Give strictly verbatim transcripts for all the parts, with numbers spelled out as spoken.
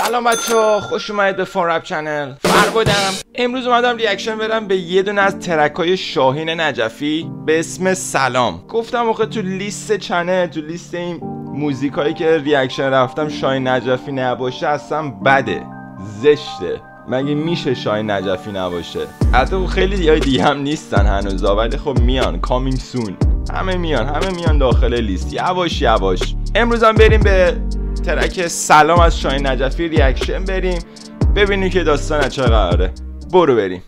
سلام بچه‌ها، خوش اومدید به فان رپ چنل. فربودم. امروز اومدم ریاکشن بدم به یه دونه از ترک‌های شاهین نجفی به اسم سلام. گفتم آخه تو لیست چنل، تو لیست این موزیکایی که ریاکشن رفتم شاهین نجفی نباشه اصلا بده، زشته. مگه میشه شاهین نجفی نباشه؟ حتی خیلی جای دیگه هم نیستن هنوزا، ولی خب میان، کامینگ سون. همه میان، همه میان داخل لیست یواش یواش. امروز هم بریم به ترک سلام از شاهین نجفی ریاکشن بریم ببینیم که داستان از چه قراره. برو بریم.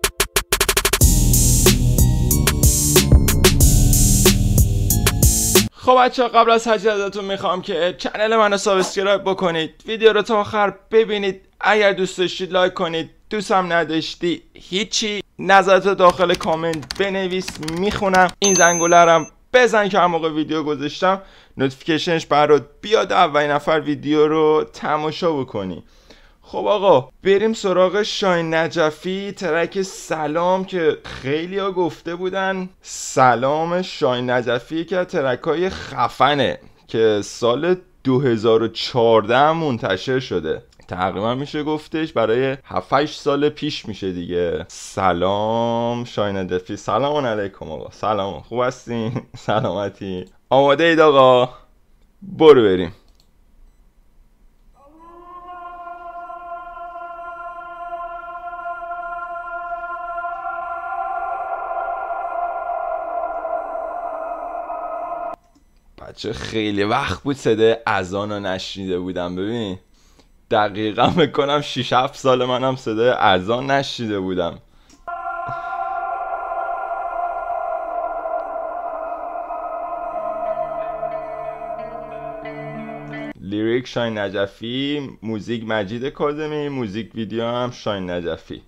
خب بچه‌ها، قبل از هر چیز ازتون میخوام که چنل منو سابسکرایب بکنید، ویدیو رو تا آخر ببینید، اگر دوست داشتید لایک کنید، دوست هم نداشتی هیچی، نظرت داخل کامنت بنویس میخونم. این زنگوله هم بزن که هر موقع ویدیو گذاشتم نوتیفیکیشنش برات بیاد، اولین نفر ویدیو رو تماشا بکنی. خب آقا بریم سراغ شاهین نجفی، ترک سلام که خیلی ها گفته بودن سلام شاهین نجفی که ترک های خفنه که سال دو هزار و چهارده منتشر شده، تقریبا میشه گفتش برای هفت هشت سال پیش میشه دیگه. سلام شاهین نجفی. سلام علیکم آقا. سلام، خوب هستین؟ سلامتی؟ آماده اید آقا؟ برو بریم. بچه خیلی وقت بود صدای اذان رو نشنیده بودم. ببین دقیقا بکنم شش هفت سال منم صدای اذان نشنیده بودم. لیریک شاهین نجفی، موزیک مجید کاظمی، موزیک ویدیو هم شاهین نجفی.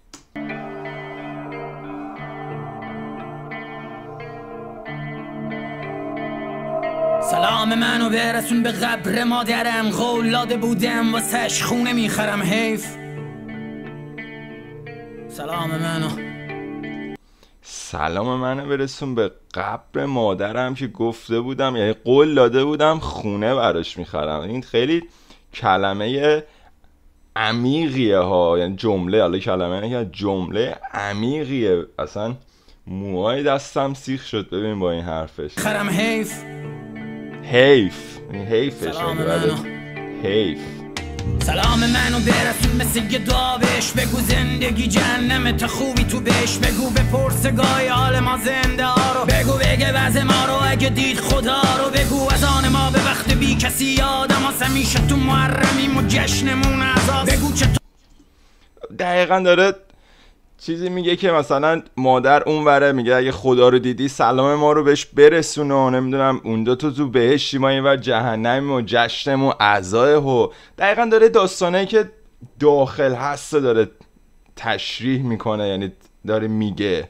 سلام منو برسون به قبر مادرم، قولاده بودم واسش خونه میخرم حیف. سلام منو سلام منو برسون به قبر مادرم که گفته بودم، یعنی قول داده بودم خونه براش میخرم. این خیلی کلمه عمیقیه ها، یعنی جمله، حالا کلمه نه، جمله عمیقیه. اصلا موهای دستم سیخ شد ببین با این حرفش. خرم حیف حیف حیفش حیف. سلام منو برسون مثل یه دابش، بگو زندگی جهنمت خوبی تو بش، بگو بپرس گاهی حال ما زنده ها رو، بگو بگه وضع ما رو اگه دید خدا رو، بگو از آن ما به وقت بی کسی یادم هست، همیشه تو محرمیم و جشنمون عذاب. بگو چطور دقیقا داره چیزی میگه که مثلا مادر اون وره میگه اگه خدا رو دیدی سلام ما رو بهش برسون و نمیدونم اون دو تو تو بهشتی، ما این ور جهنم و جشنم و عزایه و دقیقا داره داستانه که داخل هست داره تشریح میکنه، یعنی داره میگه.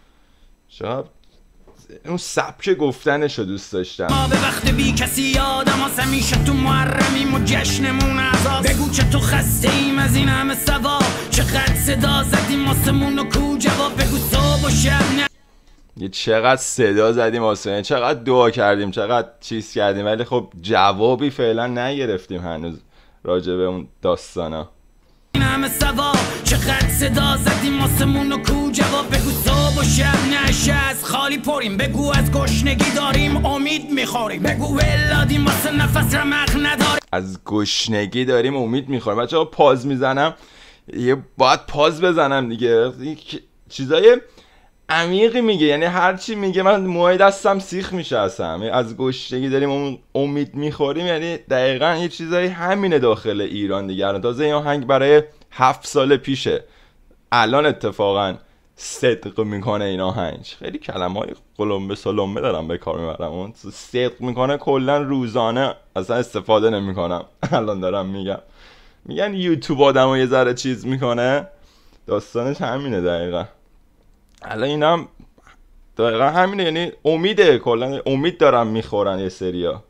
شب اون سبک گفتنشو دوست داشتم. ما به وقت بی کسی یادم هست، همیشه تو محرمیم و جشنمون عذاب. بگو چه تو خسته ایم از این همه ثواب، چقدر صدا زدیم آسمون و کو جواب، بگو صبح و شب نه یه چقدر صدا زدیم آسمون، چقدر دعا کردیم، چقدر چیز کردیم، ولی خب جوابی فعلا نگرفتیم هنوز راجع به اون داستانا. این همه ثواب، چقدر صدا زدیم آسمون و کو جواب، بگو صبح و شب نشه از خالی پریم، بگو از گشنگی داریم امید میخوریم، بگو ولادیم واسه نفس رمق نداریم، از گشنگی داریم امید میخوریم. بچه ها پاز میزنم، یه باید پاز بزنم دیگه، چیزای عمیقی میگه، یعنی هرچی میگه من موهای دستم سیخ میشه اصلا. از گشنگی داریم امید میخوریم، یعنی دقیقا یه چیزایی همینه داخل ایران دیگه. تازه این آهنگ برای هفت سال پیشه، الان اتفاقا صدق میکنه این آهنگ. خیلی کلمه های قلمبه سلمبه دارم به کار میبرم، اون صدق میکنه کلا روزانه اصلا استفاده نمیکنم. الان دارم میگم، میگن یوتیوب آدمو یه ذره چیز میکنه، داستانش همینه دقیقا. الان اینم دقیقا همینه، یعنی امیده، کلا امید دارم میخورن یه سریا.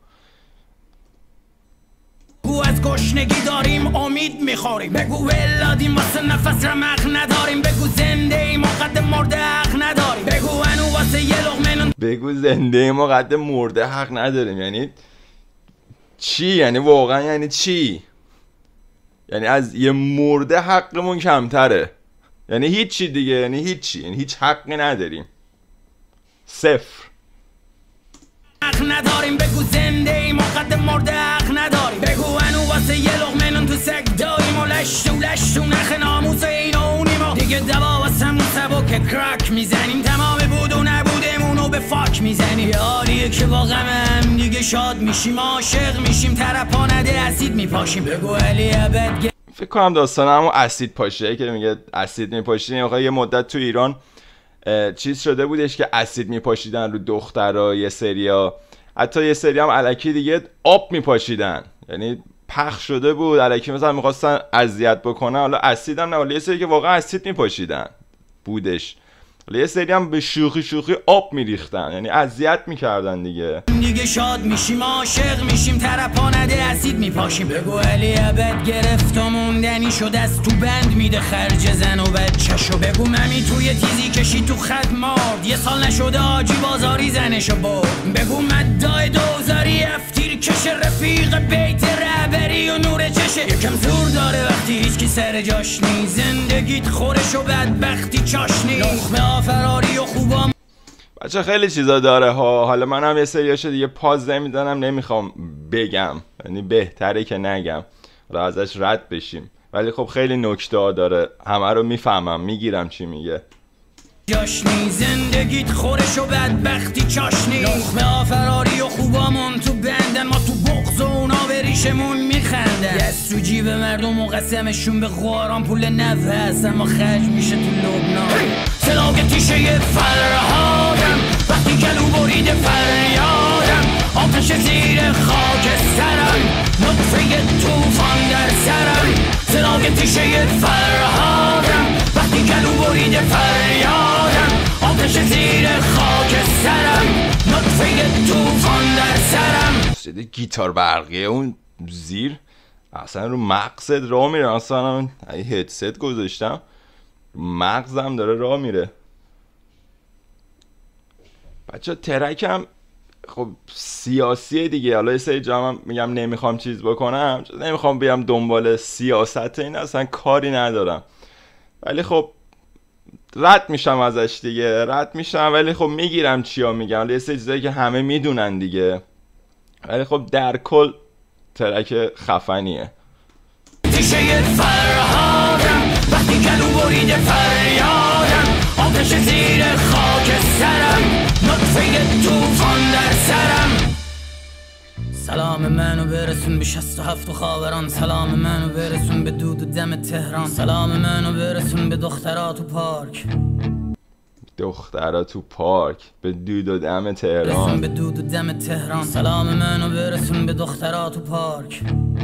بگو از گشنگی داریم امید میخوریم، بگو ولادیم واسه نفس رمق نداریم، بگو زنده ایم و قد مرده حق نداریم، بگو انو واسه یه لقمه، بگو زنده ایم و قد مرده حق نداریم. یعنی چی؟ یعنی واقعا یعنی چی؟ یعنی از یه مرده حقمون کمتره، یعنی هیچی دیگه، یعنی هیچی، یعنی هیچ حقی نداریم. صفر. حق نداریم بگو زنده ایم و قد مرده حق نداریم. بگو انو واسه یه لقمه نون تو سگ داریم و لشتو لشتو نخ ناموس این و اونیم و دیگه دوا واسه مون سبا که کرک میزنیم. تمام بود و نبودمونو به فاک میزنیم. یاریه که با غم هم دیگه شاد میشیم، عاشق میشیم، طرفا نده اسید میپاشیم. بگو علی عبد. فکر کنم داستان همون اسید پاشه که میگه اسید میپاشید. یه مدت تو ایران چیز شده بودش که اسید میپاشیدن رو دخترها، یه سریا، حتی یه سری هم الکی دیگه آب میپاشیدن، یعنی پخش شده بود الکی مثلا میخواستن اذیت بکنن. حالا اسید هم نه، حالا یه سری که واقعا اسید میپاشیدن بودش، حالا یه سری هم به شوخی شوخی آب میریختن، یعنی اذیت میکردن دیگه. دیگه شاد میشیم، عاشق میشیم، طرفا نده اسید میپاشیم. بگو علی عبد گرفت و موندنی شد، از تو بند میده خرج زن و بچه‌شو. بگو ممی توی تیزی کشید تو خط مارد، یه سال نشده آجی بازاری زنشو برد. بگو مدای دوزاری افتیر کش رفیق بیت رهبری و نور چشه. یکم زور داره وقتی هیچ کی سر جاش نی، زندگیت خورش و بدبختی چاشنی. لخمه فراری و خوبا بچه خیلی چیزا داره ها. حالا من هم یه سریاشو دیگه پاز نمیدنم، نمیخوام بگم، یعنی بهتره که نگم، حالا ازش رد بشیم، ولی خب خیلی نکته ها داره، همه رو میفهمم، میگیرم چی میگه. جاشنی زندگیت خورش و بدبختی چاشنی. لخمه فراری و خوبامون تو بندن، ما تو بغض و اونا به ریشمون میخندن. دست تو جیب مردم و قسمشون به خواران پول نفه هست اما خرج میشه تو لبنان. سلاگ تیشه فرهادم وقتی گلو بریده فریادم. آتش زیر خاک سرم، نطفه توفان در سرم. سلاگ تیشه فرهادم وقتی گلو بریده فریادم. آتش زیر خاک سرم، نطفه توفان در سرم. صدای گیتار برقیه اون زیر اصلا رو مغزت راه میره. اصلا من هدست گذاشتم مغزم داره راه میره. بچه ترکم خب سیاسیه دیگه. حالا یه سری جا هم میگم نمیخوام چیز بکنم، نمیخوام بیام دنبال سیاست، این اصلا کاری ندارم، ولی خب رد میشم ازش دیگه، رد میشم، ولی خب میگیرم چیا میگم. حالا یه سری چیزایی که همه میدونن دیگه، ولی خب در کل ترک خفنیه. تیشه فرهادم وقتی گلو بریده فریادم. آتش زیر خاک سرم، نطفه توفان در سرم. سلام منو برسون به شصت و هفت و خاوران. سلام منو برسون به دود و دم تهران. سلام منو برسون به دخترها تو پارک. دخترها تو پارک به دود و دم تهران. به دود و دم تهران. سلام منو برسون به دخترها تو پارک.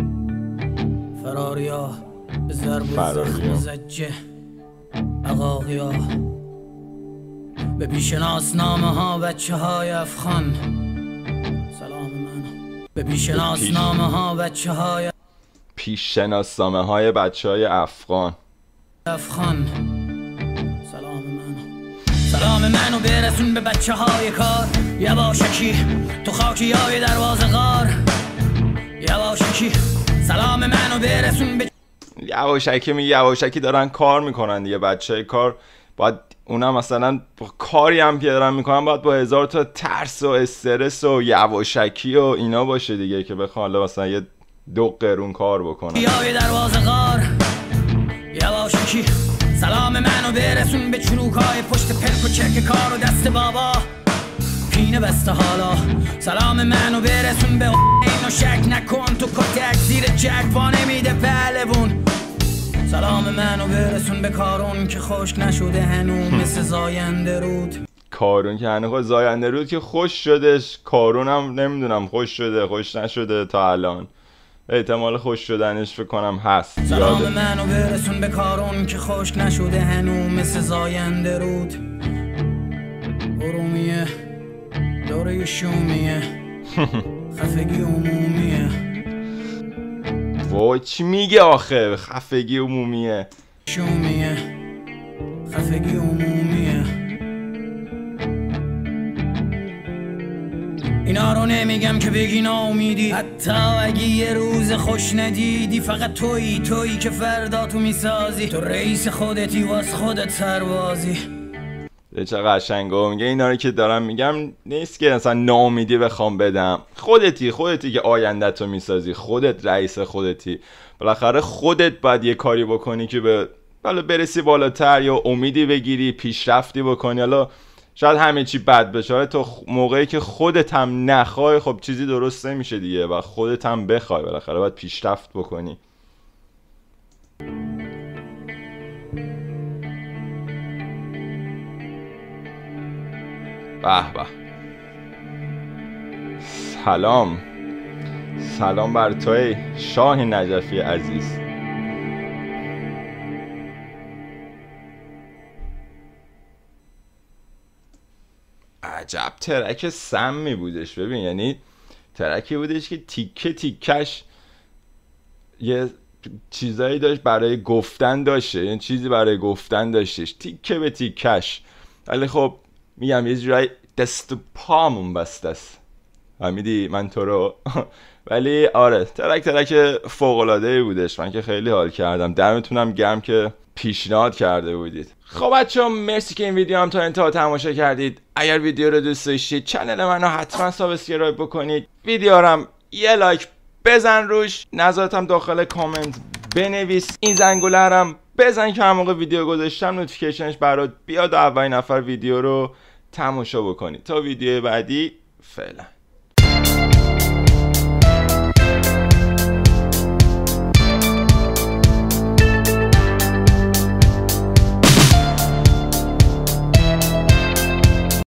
فراریا به ضرب و زخم زجه عقاقیا. به بیشناس نامه ها بچه های افغان. سلام منو به بیشناس نامه ها بچه های پیش شناسنامه های بچه های افغان افغان. سلام منو سلام منو برسون به بچه های کار. یواشکی تو خاکی های دروازه غار. یواشکی سلام منو برسون به یواشکی می یواشکی دارن کار میکنن دیگه. بچه های کار باید اونا مثلا کاری هم که دارن میکنن باید با هزار تا ترس و استرس و یواشکی و اینا باشه دیگه، که بخوان مثلا یه دو قرون کار بکنن. یای دروازه غار یواشکی سلام منو برسون به چروکای پشت پلک و چک کار و دست بابا پینه بسته حالا. سلام منو برسون به اینو شک نکن تو کتک زیر جک پا نمیده پهلوون. سلام منو برسون به کارون که خشک نشده هنو مثل زاینده رود. کارون که هنو زاینده رود که خوش شدش، کارون هم نمیدونم خوش شده خوش نشده تا الان، احتمال خوش شدنش فکر کنم هست. سلام منو برسون به کارون که خشک نشده هنو مثل زاینده رود. ارومیه دوره شومیه خفگی عمومیه. وای چی میگه آخه؟ خفگی عمومیه شومیه خفگی عمومیه. اینا رو نمیگم که بگی ناامیدی، حتی اگه یه روز خوش ندیدی، فقط تویی تویی که فردا تو میسازی، تو رئیس خودتی واس خودت سربازی. چه قشنگه. میگه اینا رو که دارم میگم نیست که مثلا ناامیدی بخوام بدم، خودتی خودتی که آینده تو میسازی، خودت رئیس خودتی، بالاخره خودت باید یه کاری بکنی که به بالا برسی بالاتر، یا امیدی بگیری، پیشرفتی بکنی. حالا شاید همه چی بد بشه، تو موقعی که خودت هم نخوای خب چیزی درست نمیشه دیگه، و خودت هم بخوای بالاخره باید پیشرفت بکنی. به به، سلام سلام بر توی شاه نجفی عزیز. عجب ترک سمی بودش. ببین یعنی ترکی بودش که تیکه تیکش یه چیزایی داشت برای گفتن داشته، یعنی چیزی برای گفتن داشتش تیکه به تیکش. ولی خب میگم یه جورایی دست پامون بسته است، فهمیدی من تو رو. ولی آره ترک ترک فوق‌العاده‌ای بودش، من که خیلی حال کردم. دمتونم گرم که پیشنهاد کرده بودید. خب بچه‌ها مرسی که این ویدیو هم تا انتها تماشا کردید. اگر ویدیو رو دوست داشتید چنل منو حتما سابسکرایب بکنید، ویدیو رو هم یه لایک بزن روش، نظرتم داخل کامنت بنویس، این زنگوله هم بزن که هر موقع ویدیو گذاشتم نوتیفیکیشنش برات بیاد و اولین نفر ویدیو رو تماشا بکنید. تا ویدیو بعدی فعلا.